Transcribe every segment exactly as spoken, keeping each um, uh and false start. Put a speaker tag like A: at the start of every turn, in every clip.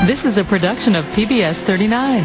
A: This is a production of P B S thirty-nine.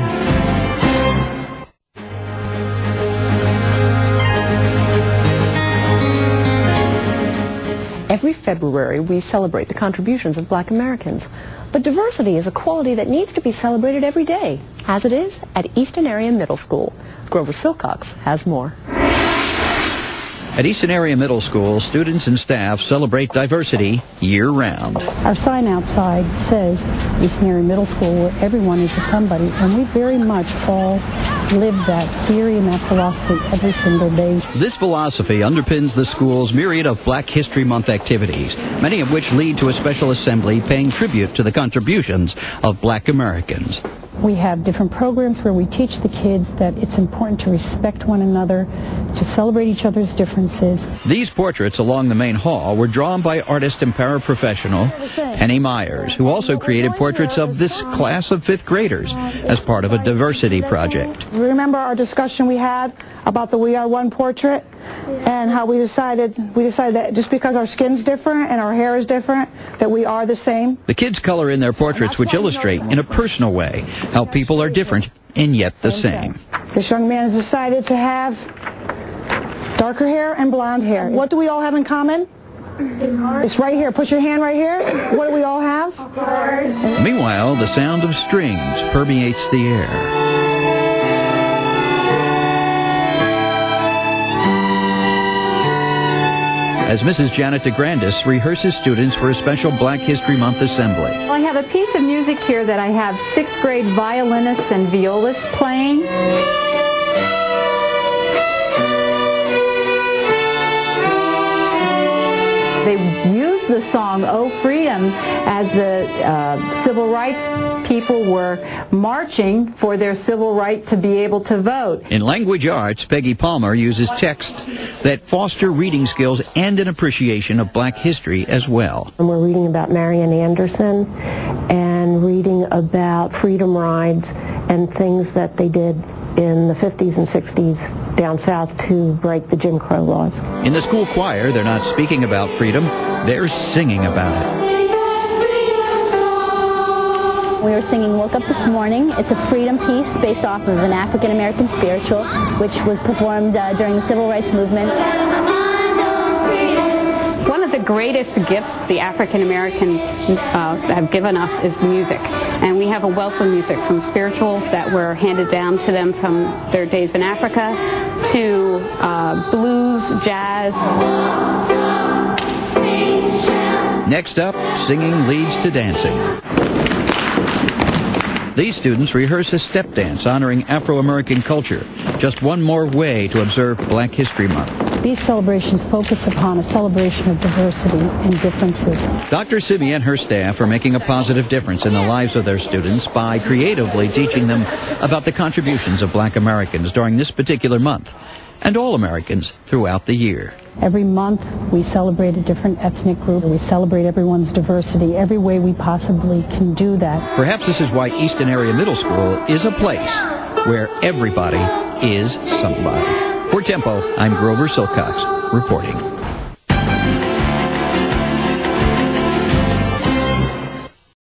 B: Every February, we celebrate the contributions of Black Americans. But diversity is a quality that needs to be celebrated every day, as it is at Easton Area Middle School. Grover Silcox has more.
C: At Easton Area Middle School, students and staff celebrate diversity year-round.
D: Our sign outside says Easton Area Middle School, where everyone is a somebody, and we very much all live that theory and that philosophy every single day.
C: This philosophy underpins the school's myriad of Black History Month activities, many of which lead to a special assembly paying tribute to the contributions of Black Americans.
D: We have different programs where we teach the kids that it's important to respect one another, to celebrate each other's differences.
C: These portraits along the main hall were drawn by artist and paraprofessional Penny Myers, who also created portraits of this class of fifth graders as part of a diversity project.
E: Remember our discussion we had about the We Are One portrait? And how we decided we decided that just because our skin's different and our hair is different, that we are the same.
C: The kids color in their portraits, which illustrate in a personal way how people are different and yet the same.
E: This young man has decided to have darker hair and blonde hair. What do we all have in common? It's right here. Put your hand right here. What do we all have?
C: Meanwhile, the sound of strings permeates the air. As Missus Janet DeGrandis rehearses students for a special Black History Month assembly.
F: I have a piece of music here that I have sixth grade violinists and violists playing. They used the song "Oh Freedom" as the uh, civil rights people were marching for their civil right to be able to vote.
C: In language arts, Peggy Palmer uses texts that foster reading skills and an appreciation of Black history as well.
B: And we're reading about Marian Anderson and reading about freedom rides and things that they did in the fifties and sixties down south to break the Jim Crow laws.
C: In the school choir, they're not speaking about freedom, they're singing about it.
G: We were singing Woke Up This Morning. It's a freedom piece based off of an African-American spiritual, which was performed uh, during the Civil Rights Movement.
H: One of the greatest gifts the African Americans uh, have given us is music. And we have a wealth of music, from spirituals that were handed down to them from their days in Africa, to uh, blues, jazz.
C: Next up, singing leads to dancing. These students rehearse a step dance honoring Afro-American culture, just one more way to observe Black History Month.
D: These celebrations focus upon a celebration of diversity and differences.
C: Doctor Simi and her staff are making a positive difference in the lives of their students by creatively teaching them about the contributions of Black Americans during this particular month, and all Americans throughout the year.
D: Every month we celebrate a different ethnic group. We celebrate everyone's diversity every way we possibly can do that.
C: Perhaps this is why Easton Area Middle School is a place where everybody is somebody. For Tempo, I'm Grover Silcox, reporting.